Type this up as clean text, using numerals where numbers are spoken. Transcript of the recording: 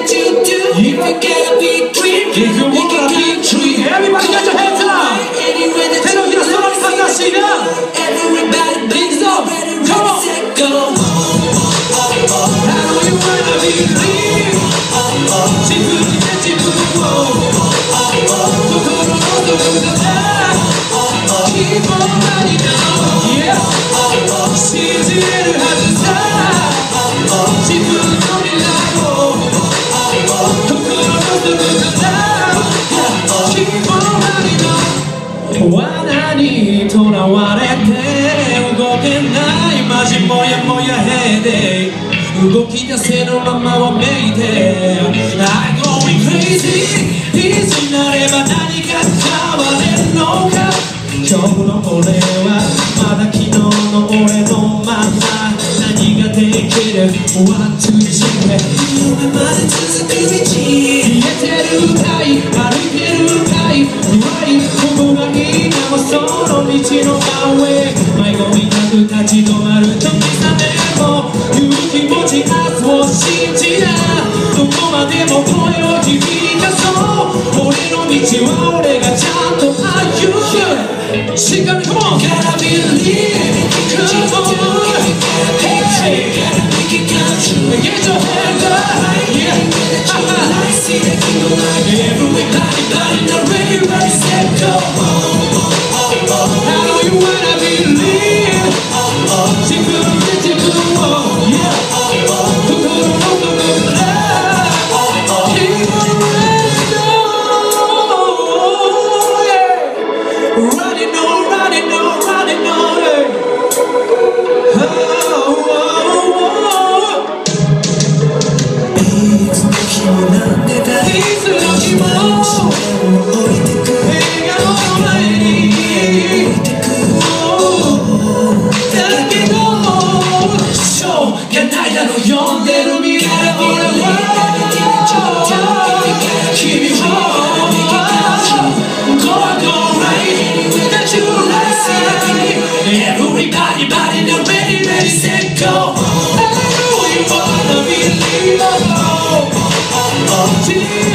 Everybody get your hands up! 手のひら空にかざしな Big song! Come on! How you wanna believe? 自分で自分を心の底からKeep on running now Yeah 信じれるはずさ自分の未来を心の底からKeep on running now 罠にとらわれて動けないマジもやもやヘデイ動き出せるままはメイデー I'm going crazy いつになれば何か変われるのか今日の俺はまだ昨日の俺のまま何ができる One, two, three 夢まで続く道見えてるかい歩いてるかいここが今はその道の真上迷いなく立ち止まる時さえも勇気持ち明日を信じなどこまでも声を響かそう俺の道は俺がちゃんと歩むしっかり Come on! Gotta believe Come on! Hey! Get your hands up! Yeah! Everybody now ready, ready, set, go! How you wanna believe? 自分で自分を Yeah! 心のどこから Keep on running on Yeah! Running on, running on, running on Yeah! Oh, oh, oh. いつの日もなんでだいつの日も置いてく笑顔の前に置いてくだけどしょうがないだろ呼んでる未来俺は君を Go right that you like Everybody body now ready ready set go I know you wanna believe oh, oh, oh, oh.